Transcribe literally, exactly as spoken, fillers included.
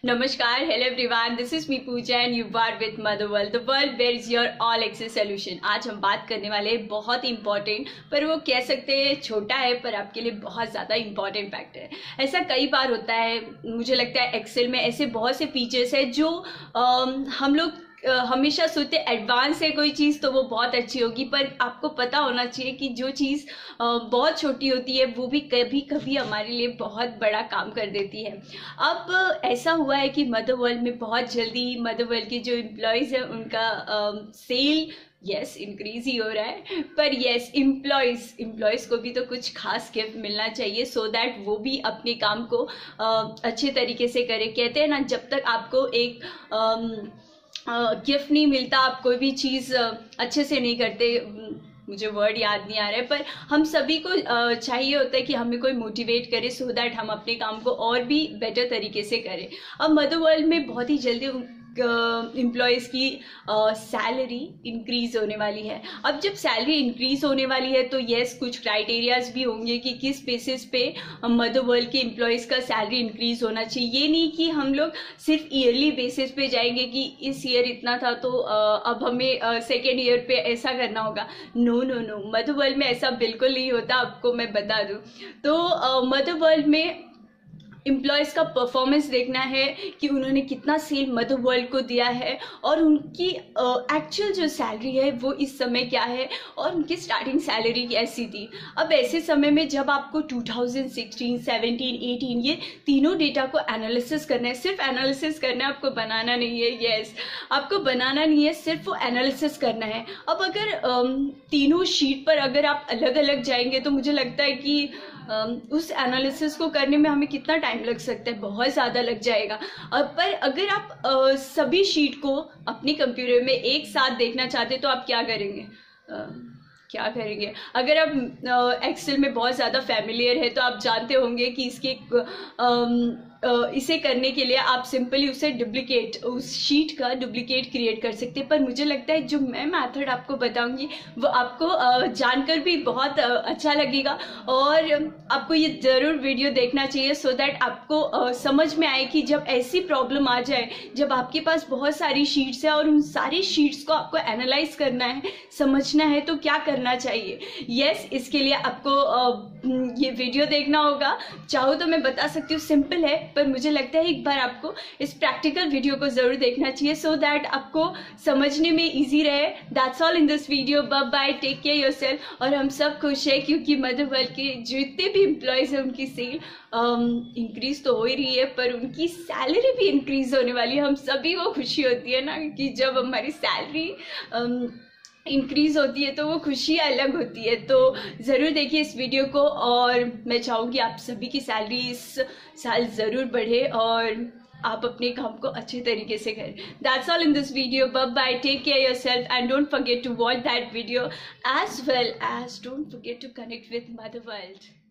Namaskar, hello everyone. This is me Pooja and you are with MotherWorld, the world where is your all access solution. आज हम बात करने वाले हैं बहुत इंपॉर्टेंट, पर वो कह सकते हैं छोटा है पर आपके लिए बहुत ज़्यादा इंपॉर्टेंट फैक्ट है. ऐसा कई बार होता है, मुझे लगता है एक्सेल में ऐसे बहुत से फीचर्स है जो आ, हम लोग हमेशा सोचते एडवांस है कोई चीज़ तो वो बहुत अच्छी होगी, पर आपको पता होना चाहिए कि जो चीज़ बहुत छोटी होती है वो भी कभी कभी हमारे लिए बहुत बड़ा काम कर देती है. अब ऐसा हुआ है कि मदर वर्ल्ड में बहुत जल्दी मदर वर्ल्ड के जो एम्प्लॉयज़ हैं उनका सेल यस इंक्रीज ही हो रहा है, पर यस एम्प्लॉयज़ एम्प्लॉयज़ को भी तो कुछ खास गिफ्ट मिलना चाहिए सो दैट वो भी अपने काम को अच्छे तरीके से करें. कहते हैं ना, जब तक आपको एक गिफ्ट uh, नहीं मिलता आप कोई भी चीज़ uh, अच्छे से नहीं करते. मुझे वर्ड याद नहीं आ रहा है, पर हम सभी को uh, चाहिए होता है कि हमें कोई मोटिवेट करे सो दैट हम अपने काम को और भी बेटर तरीके से करें. अब मदर वर्ल्ड में बहुत ही जल्दी एम्प्लॉयज़ की सैलरी इंक्रीज़ होने वाली है. अब जब सैलरी इंक्रीज़ होने वाली है तो येस कुछ क्राइटेरियाज भी होंगे कि किस बेसिस पे मदर वर्ल्ड के एम्प्लॉयज़ का सैलरी इंक्रीज़ होना चाहिए. ये नहीं कि हम लोग सिर्फ ईयरली बेसिस पे जाएंगे कि इस ईयर इतना था तो अब हमें सेकेंड ईयर पे ऐसा करना होगा. No no no Mother World में ऐसा बिल्कुल नहीं होता, आपको मैं बता दूँ. तो मदर वर्ल्ड में एम्प्लॉयज़ का परफॉर्मेंस देखना है कि उन्होंने कितना सेल मदर वर्ल्ड को दिया है और उनकी एक्चुअल uh, जो सैलरी है वो इस समय क्या है और उनकी स्टार्टिंग सैलरी कैसी थी. अब ऐसे समय में जब आपको two thousand sixteen, seventeen, eighteen ये तीनों डेटा को एनालिसिस करना है. सिर्फ एनालिसिस करना है, आपको बनाना नहीं है. यस आपको बनाना नहीं है, सिर्फ वो एनालिसिस करना है. अब अगर um, तीनों शीट पर अगर आप अलग अलग जाएंगे तो मुझे लगता है कि Um, उस एनालिसिस को करने में हमें कितना टाइम लग सकता है, बहुत ज़्यादा लग जाएगा. अब पर अगर आप uh, सभी शीट को अपने कंप्यूटर में एक साथ देखना चाहते तो आप क्या करेंगे uh, क्या करेंगे. अगर आप एक्सेल uh, में बहुत ज़्यादा फैमिलियर है तो आप जानते होंगे कि इसके uh, Uh, इसे करने के लिए आप सिंपली उसे डुप्लीकेट उस शीट का डुप्लीकेट क्रिएट कर सकते हैं. पर मुझे लगता है जो मैं मेथड आपको बताऊंगी वो आपको uh, जानकर भी बहुत uh, अच्छा लगेगा और आपको ये ज़रूर वीडियो देखना चाहिए सो दैट आपको uh, समझ में आए कि जब ऐसी प्रॉब्लम आ जाए, जब आपके पास बहुत सारी शीट्स है और उन सारी शीट्स को आपको एनालाइज करना है, समझना है तो क्या करना चाहिए. यस इसके लिए आपको uh, ये वीडियो देखना होगा. चाहो तो मैं बता सकती हूँ, सिंपल है, पर मुझे लगता है एक बार आपको इस प्रैक्टिकल वीडियो को जरूर देखना चाहिए सो दैट आपको समझने में इजी रहे. That's all in this video. Bye bye, take care yourself. और हम सब खुश हैं क्योंकि मदर वर्ल्ड के जितने भी एम्प्लॉयज़ हैं उनकी सेल इंक्रीज um, तो हो ही रही है, पर उनकी सैलरी भी इंक्रीज होने वाली है. हम सभी को खुशी होती है ना कि जब हमारी सैलरी um, इंक्रीज़ होती है तो वो खुशी अलग होती है. तो ज़रूर देखिए इस वीडियो को और मैं चाहूँगी आप सभी की सैलरी इस साल ज़रूर बढ़े और आप अपने काम को अच्छे तरीके से करें. That's all in this video. Bye bye, take care yourself and don't forget to watch that video as well as don't forget to connect with Mother world.